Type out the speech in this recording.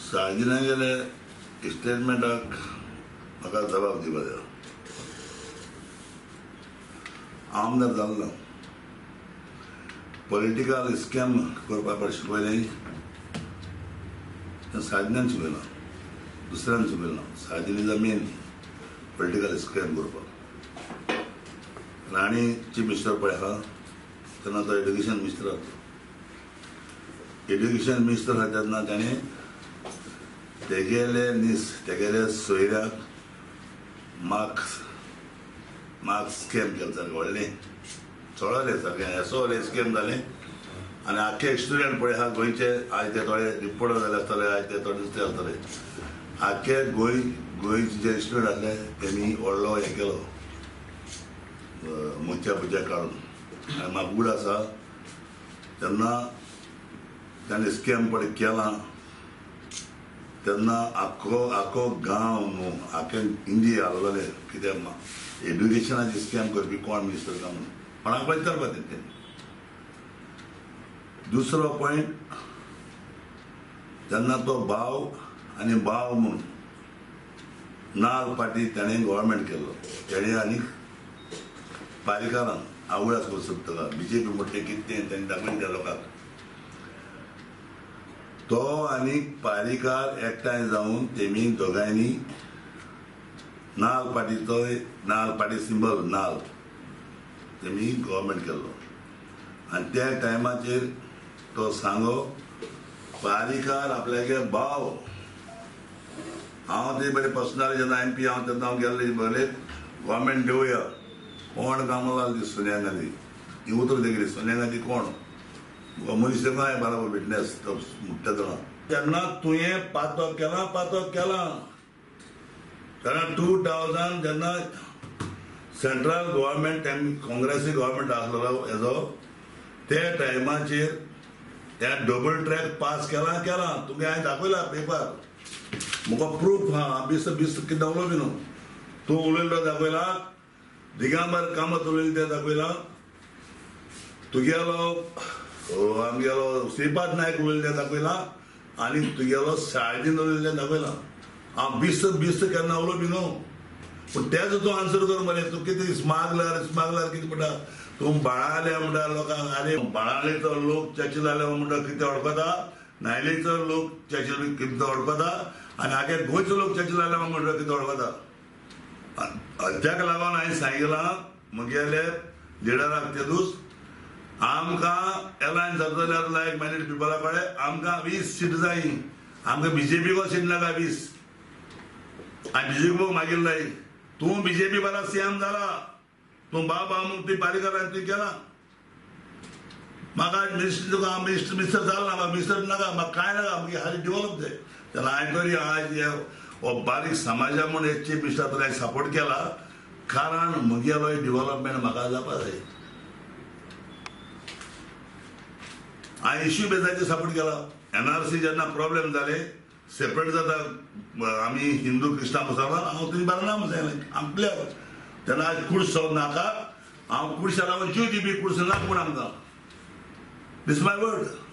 साजिना गेले स्टेटमेंटाक म्हाका जबाब दिवपा जाय. आमदार जाल्लो पॉलिटिकल स्कॅम करपाक शिकयलें साजिनान शिकयना, दुसऱ्यान शिकयना. Sajin is the main political scam करपाक. राणी चीफ मिनिस्टर पळय आहा तेन्ना तो एड्युकेशन मिनिस्टर आसा. एड्युकेशन मिनिस्टर आहा तेन्ना ताणें तेगेले सोयऱ्याक मार्क्स स्कॅम केलें सारकें व्हडलें चळलें सारकें येसोलें स्कॅम जालें. आनी आख्खे स्टुडंट पळय आहा गोंयचे आयज ते थोडे रिपोर्टर जाले आसतले, आयज ते थोडे दुसरे आसतले. आख्खे गोंयचे जे स्टुडंट आसले तेमी व्हडलो हें केलो मोच्या पुजा काडून. आनी म्हाका उगड आसा तेन्ना ताणें स्कॅम पळय केलां तेन्ना आख्खो गांव न्हू आख्खे इंडिया हालवलें. कित्याक एड्युकेशनाची स्कॅम करपी कोण मिनिस्टर काय म्हणून कोणाक पळय विचारपाक तेंच्यांनी. दुसरो पॉयंट, तेन्ना तो भाव म्हणून नाल्ल पाटी ताणें गव्हर्मेंट केल्लो. तेणें आनी पारीकारान आवळास करूं सोदतालो. बीजेपी म्हणटा कितें ताणें दाखयलें त्या लोकांक. तो आनी पारीकार एकठांय जावन तेमी दोगांयनी नाल्ल पाटी सिंबल नाल्ल तेमी गव्हर्मेंट केल्लो. आनी त्या टायमाचेर तो सांगो पारीकार आपल्यागे भाव. हांव ते बरें पर्सनली जेन्ना MP हांव तेन्ना हांव गेल्ले बरें गव्हर्मेंट देवया कोण कामां ती सोनिया गांधी ही उतर तेगेली. सोनिया गांधी कोण मनीस हांवें बरोबर विटनेस तो म्हणटा तेन्ना तुवें पातो केला तेन्ना 2000 जेन्ना सेंट्रल गव्हर्मेंट काँग्रेसी गव्हर्मेंट आसलो हेजो त्या टायमाचेर त्या डबल ट्रॅक पास केला. तुमी हांवें दाखयला पेपर, म्हाका प्रूफ आहा. बीस कितें दाखलो बी न्हू. तूं उलयल्लो दाखयला, दिगांबर कामत उलयलें तें दाखयला, तुगेलो आमगेलो श्रीपाद नायक उलयलें तें दाखयला, आनी तुगेलो साळदीन उलयलें तें दाखयला. हांव बीस केन्ना उलो बी न्हू. पूण तेजो तूं आन्सर कर मरे. तूं कितें स्मागलर कितें म्हणटा. तूं बाळाले म्हणटा लोकांक. आरे बाळालेचो लोक चर्चिल जाले म्हणटा कितें अडकता, न्हायलेचो लोक चर्चिल कितें अडकता, आनी आगे गोंयचो लोक चर्चिल जाले म्हणटा कितें अडकता. ताका लागून हांवें सांगिलां म्हगेले लिडराक ते दीस आमकां एलायन्स जाता जाल्यार लायक मायनॉरिटी पिपला कडेन आमकां 20 सीट जाय. आमकां BJP को सीट नाका 20 आनी BJP मागीर जाय. तूं BJP वाला CM जाला, तूं बाबा म्हणून ती पारीकारान तुवें केला. म्हाका मिनिस्टर जाला ना, म्हाका मिनिस्टर नाका, म्हाका कांय नाका, म्हाका हाली डेव्हलप जाय. जाल्यार हांवें तरी आज हो बारीक समाजा म्हणून एक चीफ मिनिस्टर हांवें सपोर्ट केला कारण म्हगेलो डेव्हलपमेंट म्हाका जावपा जाय. हांवें इश्यू बेजाचेर सपोर्ट केला. NRC जेन्ना प्रॉब्लेम जाले सेपरेट जाता आमी हिंदू क्रिस्तांव मुसलमान, हांव तुमी बारनाम जालें आपल्याक. तेन्ना आज कुडसो नाका, हांव कुडशा लागून जीव दिवपी कुडसो नाका म्हूण आमकां. This my word.